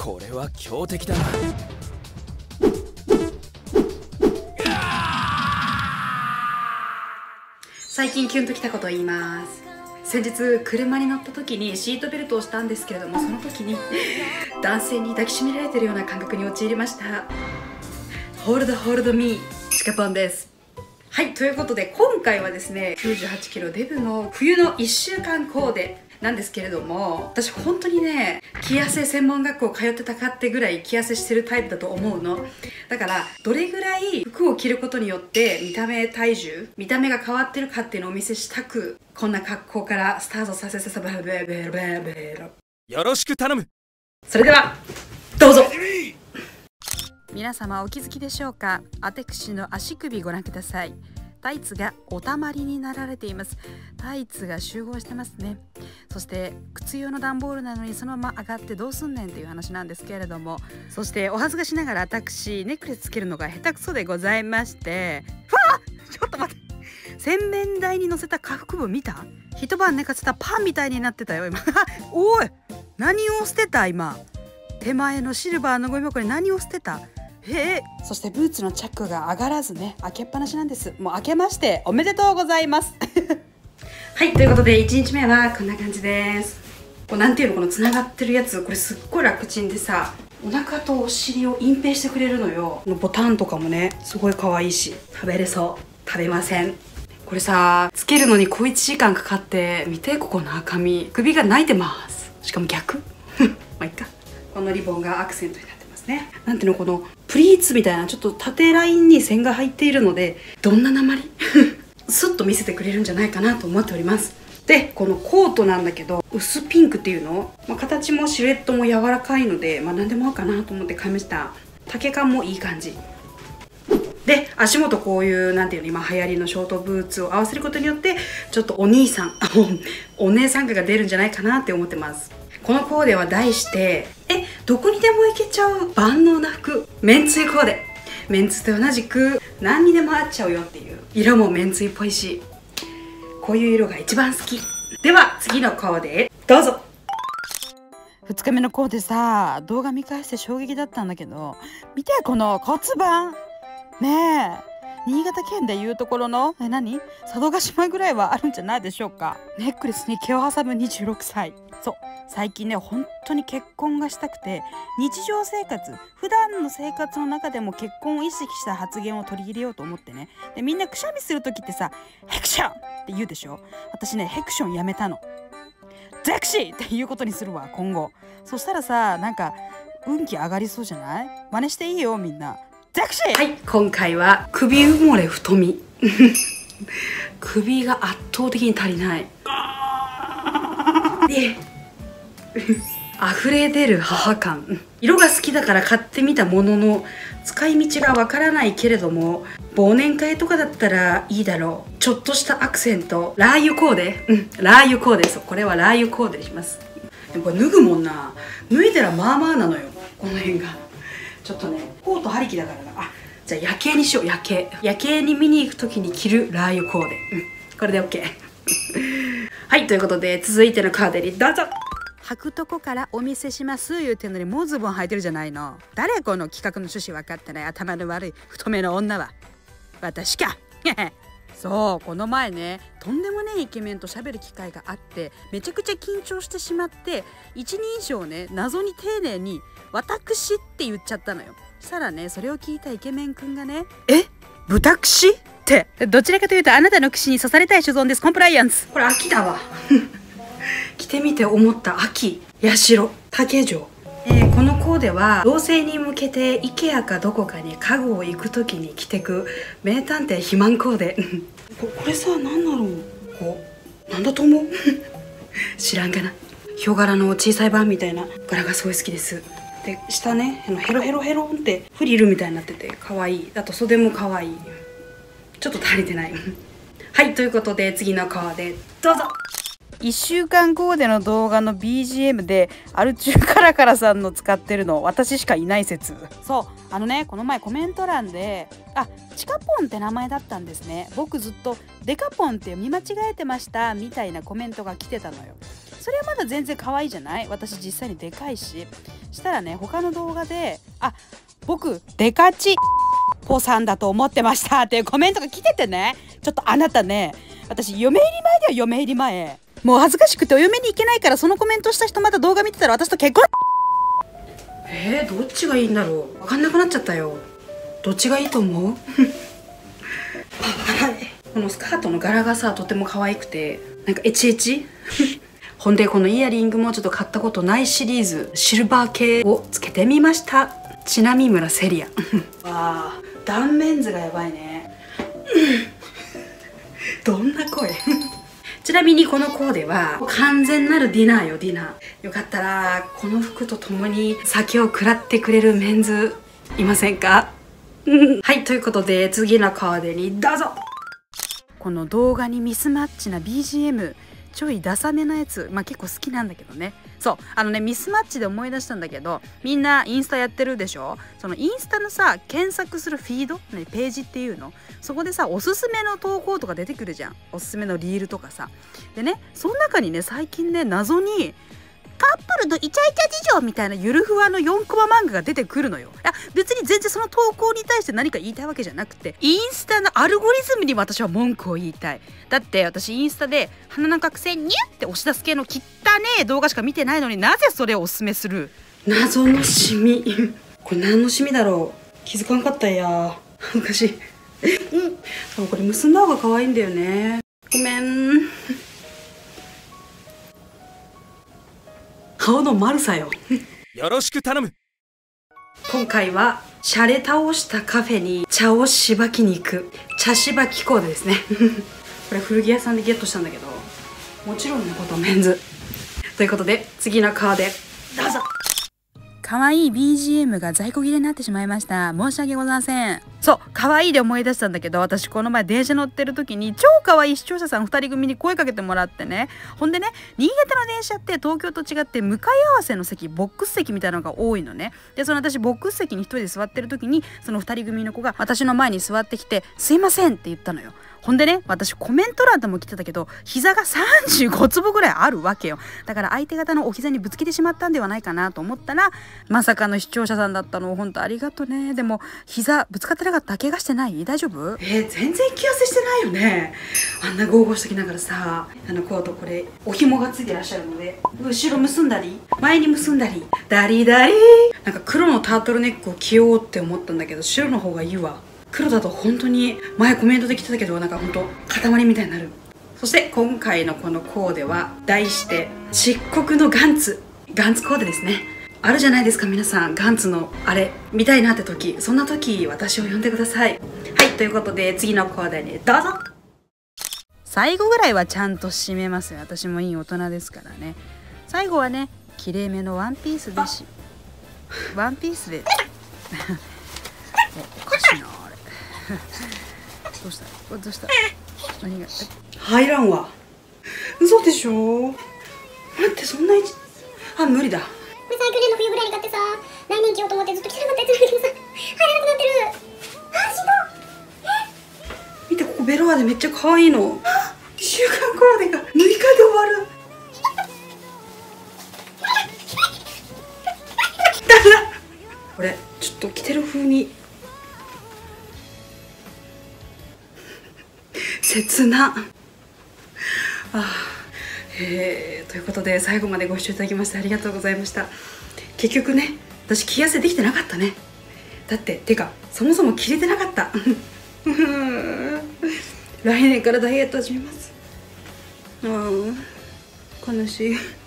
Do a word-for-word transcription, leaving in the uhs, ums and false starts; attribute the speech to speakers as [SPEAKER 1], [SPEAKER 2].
[SPEAKER 1] これは強敵だな。
[SPEAKER 2] 最近キュンときたことを言います。先日車に乗った時にシートベルトをしたんですけれども、その時に男性に抱きしめられてるような感覚に陥りました。ホールドホールドミーチカポンです。はい、ということで今回はですねきゅうじゅうはちキロデブの冬のいっしゅうかんコーデなんですけれども、私本当にね着痩せ専門学校通ってたかってぐらい着痩せしてるタイプだと思うの。だからどれぐらい服を着ることによって見た目体重見た目が変わってるかっていうのをお見せしたく、こんな格好からスタートさせてさベベベベベロ
[SPEAKER 1] よろしく頼む。
[SPEAKER 2] それではどうぞ。
[SPEAKER 3] 皆様お気づきでしょうか。私の足首ご覧ください。タイツがおたまりになられています。タイツが集合してますね。そして靴用の段ボールなのにそのまま上がってどうすんねんっていう話なんですけれども、そしてお恥ずかしながら私ネックレスつけるのが下手くそでございまして、ふわっちょっと待って、洗面台に乗せた下腹部見た？一晩寝かせたパンみたいになってたよ今おい何を捨てた今。手前のシルバーのゴミ箱に何を捨てた？えー、そしてブーツのチャックが上がらずね、開けっぱなしなんです。もう開けましておめでとうございます
[SPEAKER 2] はい、ということでいちにちめはこんな感じです。こうなんていうの、このつながってるやつ、これすっごい楽ちんでさ、お腹とお尻を隠蔽してくれるのよ。このボタンとかもねすごい可愛いし、食べれそう。食べません。これさつけるのに小いちじかんかかって、見てここの赤み、首が泣いてます。しかも逆まあいっか。このリボンがアクセントになってますね。なんていうの、このプリーツみたいなちょっと縦ラインに線が入っているので、どんな鉛スッと見せてくれるんじゃないかなと思っております。でこのコートなんだけど薄ピンクっていうの、まあ、形もシルエットも柔らかいので、まあ、何でも合うかなと思って買いました。丈感もいい感じで、足元こういうなんていうの、今流行りのショートブーツを合わせることによってちょっとお兄さんお姉さん感が出るんじゃないかなって思ってます。このコーデは題してえどこにでも行けちゃう万能な服、めんつゆコーデ。めんつゆと同じく何にでも合っちゃうよっていう、色もめんつゆっぽいし、こういう色が一番好き。では次のコーデどうぞ。
[SPEAKER 3] ふつかめのコーデさ、動画見返して衝撃だったんだけど、見てこの骨盤ねえ、新潟県でいうところのえ何佐渡島ぐらいはあるんじゃないでしょうか。ネックレスに毛を挟むにじゅうろくさい。そう最近ね本当に結婚がしたくて、日常生活普段の生活の中でも結婚を意識した発言を取り入れようと思ってね。でみんなくしゃみする時ってさヘクションって言うでしょ。私ねヘクションやめたの。ゼクシーっていうことにするわ今後。そしたらさなんか運気上がりそうじゃない？真似していいよみんな。ゼクシー。
[SPEAKER 2] はい、今回は首埋もれ太み首が圧倒的に足りないで溢れ出る母感。色が好きだから買ってみたものの使い道がわからないけれども、忘年会とかだったらいいだろう。ちょっとしたアクセント、ラー油コーデ。うんラー油コーデ。そうこれはラー油コーデにします。でもこれ脱ぐもんな、脱いだらまあまあなのよこの辺が。ちょっとねコート張り気だからな。あじゃあ夜景にしよう。夜景夜景に見に行く時に着るラー油コーデ。うんこれで OK はいということで続いてのカーデにどうぞ。
[SPEAKER 3] 履くとこからお見せします言うてんのにもうズボン履いてるじゃないの。誰この企画の趣旨分かってない、頭の悪い太めの女は。私かそうこの前ねとんでもねえイケメンと喋る機会があって、めちゃくちゃ緊張してしまって一人称ね謎に丁寧に私って言っちゃったのよ。したらねそれを聞いたイケメンくんがね、え豚串ってどちらかというとあなたの串に刺されたい所存です、コンプライアンス。
[SPEAKER 2] これ秋だわ着てみて思った秋、八代竹城、えー、このコーデは同棲に向けて IKEA かどこかに家具を行く時に着てく名探偵肥満コーデこ, これさ何だろう、こうなんだと思う知らんかな。ヒョウ柄の小さい版みたいな柄がすごい好きです。で下ねヘロヘロヘロンってフリルみたいになってて可愛い。あと袖も可愛い。ちょっと足りてないはいということで次のコーデどうぞ。
[SPEAKER 3] いっしゅうかんコーデの動画の ビージーエム でアルチューカラカラさんの使ってるの私しかいない説。そうあのねこの前コメント欄であチカポンって名前だったんですね、僕ずっとデカポンって見間違えてましたみたいなコメントが来てたのよ。 それはまだ全然可愛いじゃない？私実際にでかいし。したらね、他の動画であ僕デカチポさんだと思ってましたっていうコメントが来ててね、ちょっとあなたね、私嫁入り前だよ、嫁入り前。もう恥ずかしくてお嫁に行けないから、そのコメントした人また動画見てたら私と結婚。
[SPEAKER 2] えー、どっちがいいんだろう。分かんなくなっちゃったよ。どっちがいいと思う？このスカートの柄がさ、とても可愛くてなんかエチエチほんでこのイヤリングもちょっと買ったことないシリーズシルバー系をつけてみました。ちなみ村セリアわあ、断面図がやばいねどんな声ちなみにこのコーデは完全なるディナーよ、ディナー。よかったらこの服とともに酒を食らってくれるメンズいませんか？はい、ということで次のコーデにどうぞ。
[SPEAKER 3] この動画にミスマッチな ビージーエム、 ちょいダサめなやつ、まあ結構好きなんだけどね。そうあのね、ミスマッチで思い出したんだけど、みんなインスタやってるでしょ。そのインスタのさ、検索するフィード、ね、ページっていうの、そこでさおすすめの投稿とか出てくるじゃん、おすすめのリールとかさ。でね、その中にね最近ね謎にカップルのイチャイチャ事情みたいなゆるふわのよんコマ漫画が出てくるのよ。いや別に全然その投稿に対して何か言いたいわけじゃなくて、インスタのアルゴリズムに私は文句を言いたい。だって私インスタで鼻の角栓ニュって押し出す系の汚ねえ動画しか見てないのに、なぜそれをおすすめする？
[SPEAKER 2] 謎のシミこれ何のシミだろう、気づかんかったんや、恥ずかしいうん、これ結んだ方が可愛いんだよね、ごめん顔の丸さよ
[SPEAKER 1] よろしく頼む。
[SPEAKER 2] 今回はシャレ倒したカフェに茶をしばきに行く茶しばきコーデですねこれ古着屋さんでゲットしたんだけど、もちろんのことメンズということで次のコーデどうぞ。
[SPEAKER 3] 可愛い ビージーエム が在庫切れになってしまいました。申し訳ございません。そう可愛いで思い出したんだけど、私この前電車乗ってる時に超可愛い視聴者さんふたり組に声かけてもらってね。ほんでね、新潟の電車って東京と違って向かい合わせの席、ボックス席みたいなのが多いのね。でその私ボックス席に一人で座ってる時に、そのふたり組の子が私の前に座ってきて「すいません」って言ったのよ。ほんでね、私コメント欄でも来てたけど、膝がさんじゅうごつぼぐらいあるわけよ。だから相手方のお膝にぶつけてしまったんではないかなと思ったら、まさかの視聴者さんだったの。ほんとありがとね。でも膝ぶつかってなかった？怪我してない？大丈夫？
[SPEAKER 2] えー、全然気痩せしてないよね。あんなゴーゴーしときながらさ、あのコートこれお紐がついてらっしゃるので、後ろ結んだり前に結んだりダリダリー、なんか黒のタートルネックを着ようって思ったんだけど、白の方がいいわ。黒だと本当に前コメントで来てたけど、なんか本当塊みたいになる。そして今回のこのコーデは題して漆黒のガンツガンツコーデですね。あるじゃないですか皆さん、ガンツのあれ見たいなって時、そんな時私を呼んでください。はい、ということで次のコーデにどうぞ。
[SPEAKER 3] 最後ぐらいはちゃんと締めますよ。私もいい大人ですからね。最後はね、きれいめのワンピースでしワンピースでおかしいなあれどうしたどうした何が
[SPEAKER 2] 入らんわ。嘘でしょ。待って、そんな位置、あ、無理だ。
[SPEAKER 4] これさ、去年の冬ぐらいに買ってさ、来年着ようと思ってずっと着てなかったやつなんだけどさ、入らなくなってる。あ、しんど。
[SPEAKER 2] 見て、ここベロアでめっちゃ可愛いの。週刊コーデがむいかで終わる。ダメだ。これちょっと着てる風に切なあ。えー、ということで最後までご視聴いただきましてありがとうございました。結局ね、私着痩せできてなかったね。だっててかそもそも着れてなかった来年からダイエット始めます。うん、悲しい。